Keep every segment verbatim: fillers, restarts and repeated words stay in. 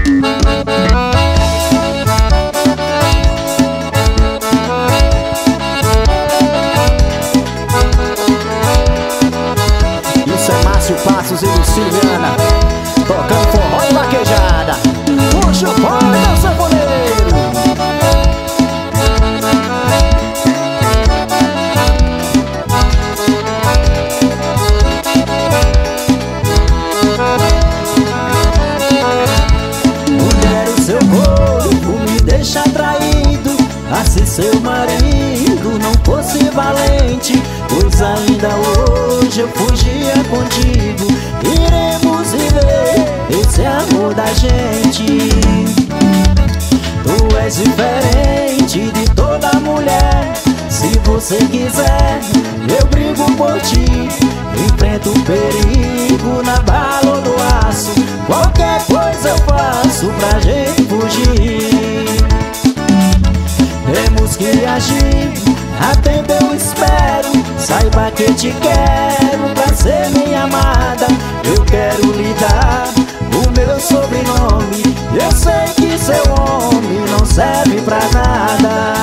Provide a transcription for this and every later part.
Isso é Márcio Passos e Luciliana, tocando forró e vaquejada. Puxa o pau, meu sanfoneiro. Mulher, o seu corpo me deixa atraído. Ah, se seu marido não fosse valente, pois ainda hoje eu fugia contigo. Iremos viver esse amor da gente. Tu és diferente de toda mulher. Se você quiser, eu brigo por ti. Enfrento o perigo na bala ou no aço. Qualquer coisa eu faço pra gente fugir. Temos que agir, a tempo eu espero. Saiba que te quero pra ser minha amada. Eu quero lhe dar o meu sobrenome. Eu sei que seu homem não serve pra nada.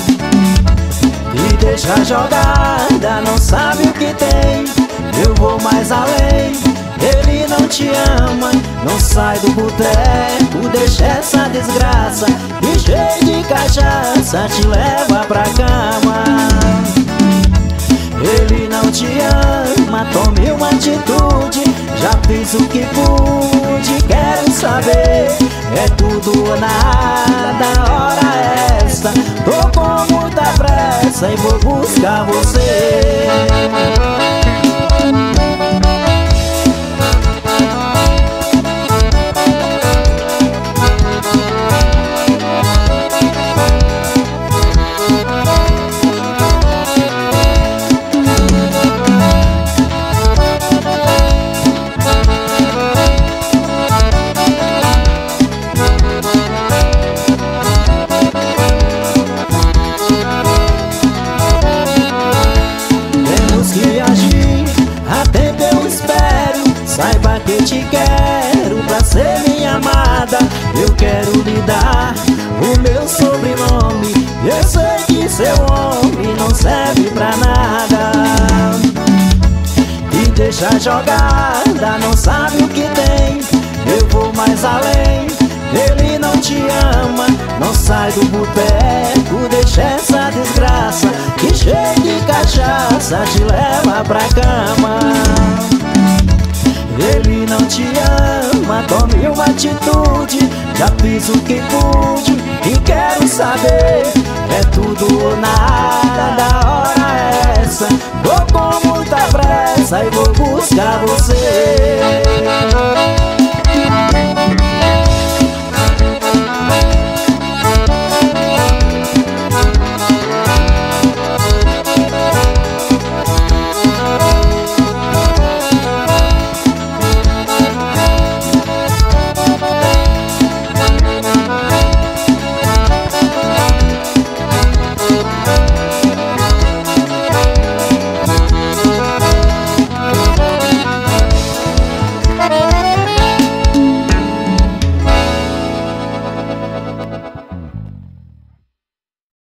E deixa jogada, não sabe o que tem. Eu vou mais além, ele não te ama. Não sai do boteco, deixa essa desgraça. E cheio de cachaça te leva pra cama. Ele não te ama, tome uma atitude. Já fiz o que pude, quero saber. É tudo ou nada, a hora é essa. Tô com muita pressa e vou buscar você. Saiba que te quero pra ser minha amada. Eu quero lhe dar o meu sobrenome. Eu sei que seu homem não serve pra nada. E deixa jogada, não sabe o que tem. Eu vou mais além, ele não te ama. Não sai do boteco, deixa essa desgraça. Que cheio de cachaça te leva pra cama. Ele não te ama, tome uma atitude. Já fiz o que pude e quero saber. É tudo ou nada, a hora é essa. Vou com muita pressa e vou buscar você.